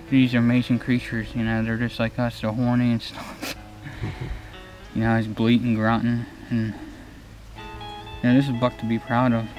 these amazing creatures, you know, they're just like us, they're horny and stuff. You know, he's bleating, grunting, and you know, this is a buck to be proud of.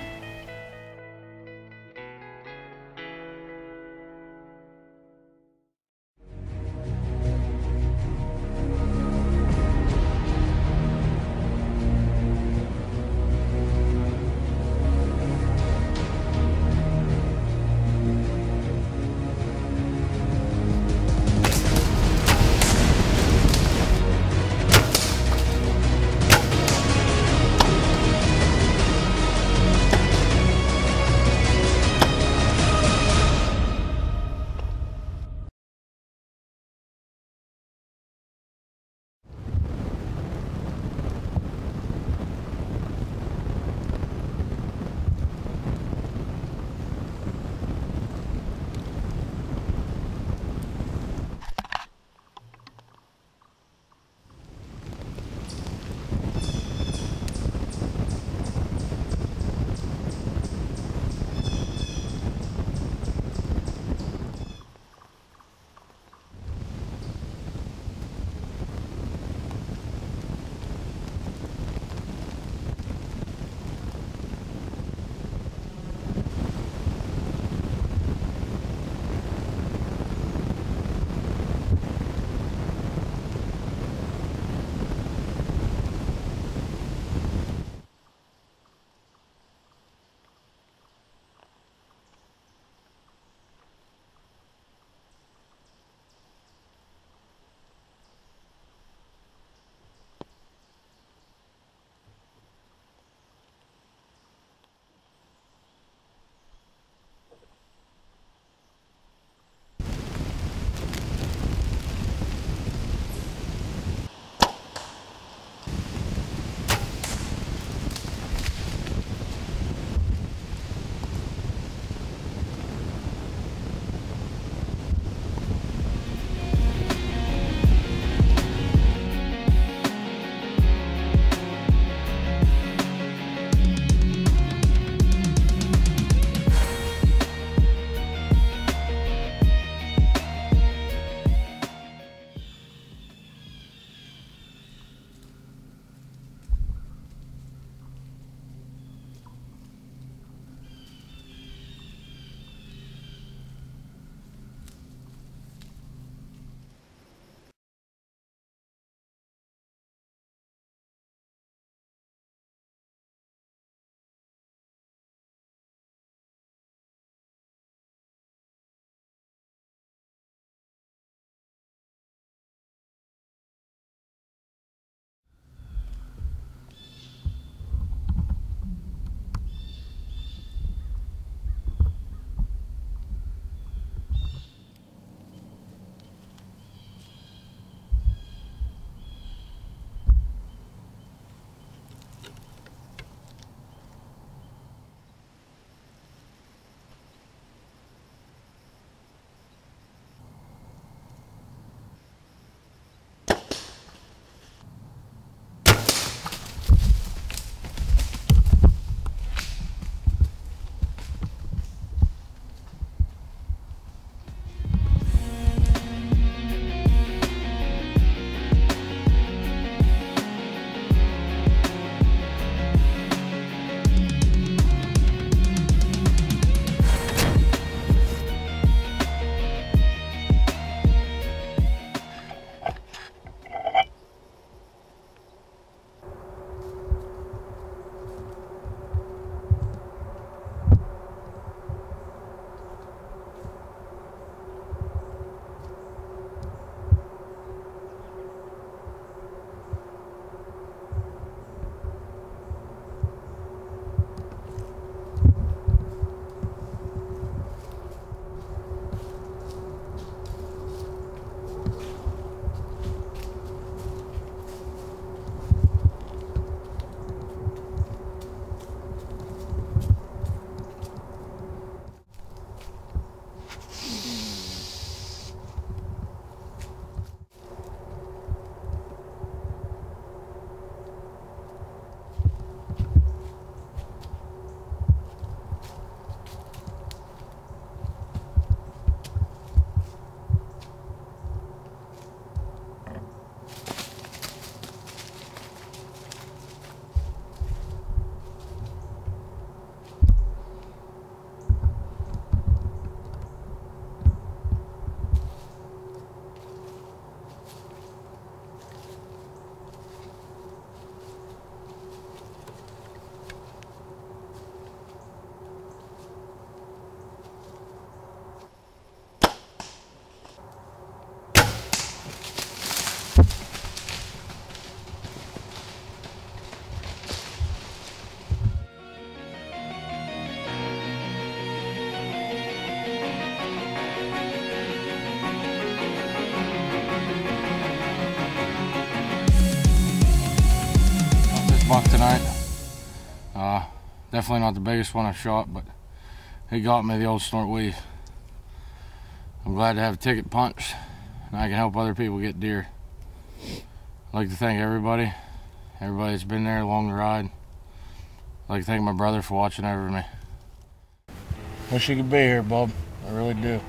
buck tonight. Definitely not the biggest one I've shot, but he got me the old snort weave. I'm glad to have a ticket punched and I can help other people get deer. I'd like to thank everybody that's been there along the ride. I'd like to thank my brother for watching over me. Wish you could be here, bub. I really do.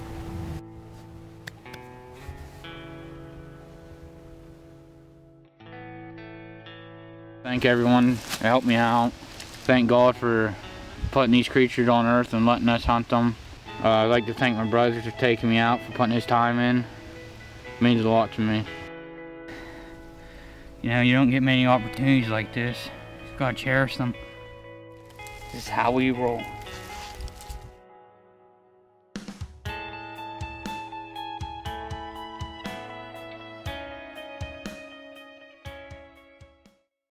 Thank everyone that helped me out. Thank God for putting these creatures on earth and letting us hunt them. I'd like to thank my brother for taking me out, for putting his time in. It means a lot to me. You know, you don't get many opportunities like this. You gotta cherish them. This is how we roll.